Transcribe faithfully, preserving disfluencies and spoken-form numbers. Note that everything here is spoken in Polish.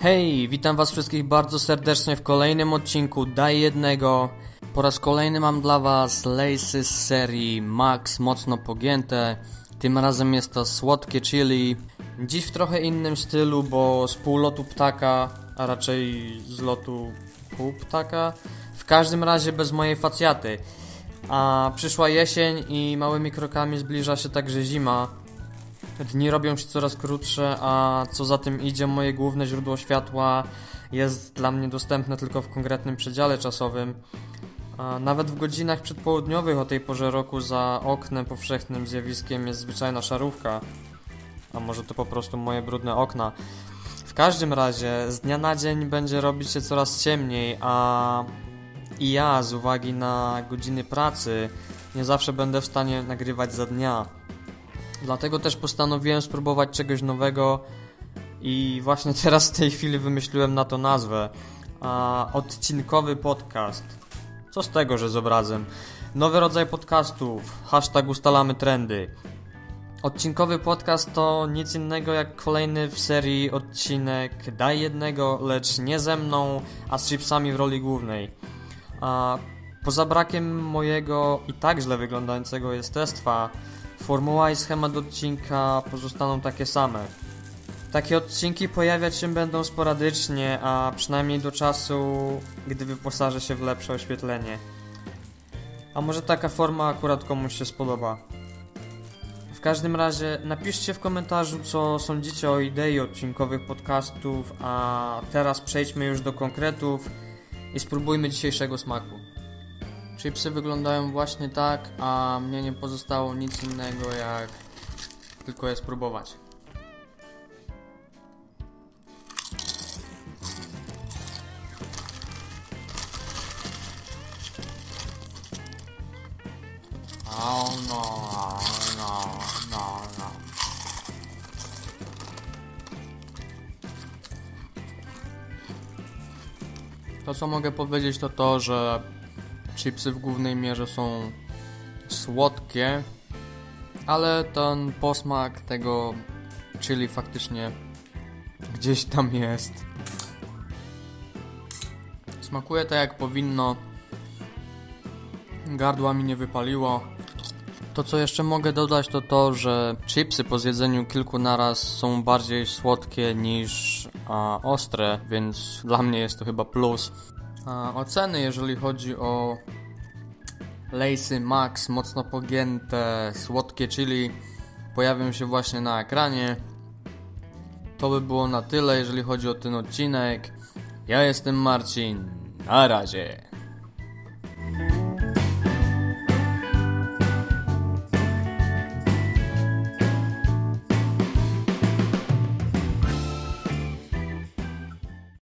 Hej, witam was wszystkich bardzo serdecznie w kolejnym odcinku Daj Jednego. Po raz kolejny mam dla was Lay'sy z serii Max Mocno Pogięte. Tym razem jest to słodkie chili. Dziś w trochę innym stylu, bo z półlotu ptaka, a raczej z lotu pół ptaka. W każdym razie bez mojej facjaty. A przyszła jesień i małymi krokami zbliża się także zima. Dni robią się coraz krótsze, a co za tym idzie, moje główne źródło światła jest dla mnie dostępne tylko w konkretnym przedziale czasowym. A nawet w godzinach przedpołudniowych o tej porze roku za oknem powszechnym zjawiskiem jest zwyczajna szarówka. A może to po prostu moje brudne okna. W każdym razie z dnia na dzień będzie robić się coraz ciemniej, a i ja z uwagi na godziny pracy nie zawsze będę w stanie nagrywać za dnia. Dlatego też postanowiłem spróbować czegoś nowego i właśnie teraz w tej chwili wymyśliłem na to nazwę. A, odcinkowy podcast. Co z tego, że z obrazem? Nowy rodzaj podcastów. Hashtag ustalamy trendy. Odcinkowy podcast to nic innego jak kolejny w serii odcinek Daj Jednego, lecz nie ze mną, a z chipsami w roli głównej. A, poza brakiem mojego i tak źle wyglądającego jestestwa, formuła i schemat odcinka pozostaną takie same. Takie odcinki pojawiać się będą sporadycznie, a przynajmniej do czasu, gdy wyposażę się w lepsze oświetlenie. A może taka forma akurat komuś się spodoba. W każdym razie napiszcie w komentarzu, co sądzicie o idei odcinkowych podcastów, a teraz przejdźmy już do konkretów i spróbujmy dzisiejszego smaku. Chipsy wyglądają właśnie tak, a mnie nie pozostało nic innego jak tylko je spróbować. O no, no, no, no. To co mogę powiedzieć to to, że chipsy w głównej mierze są słodkie, ale ten posmak tego chili faktycznie gdzieś tam jest. Smakuje tak jak powinno. Gardła mi nie wypaliło. To co jeszcze mogę dodać to to, że chipsy po zjedzeniu kilku naraz są bardziej słodkie niż a, ostre, więc dla mnie jest to chyba plus. A, oceny jeżeli chodzi o Lay'sy Max Mocno Pogięte słodkie chili pojawią się właśnie na ekranie. To by było na tyle jeżeli chodzi o ten odcinek. Ja jestem Marcin. Na razie.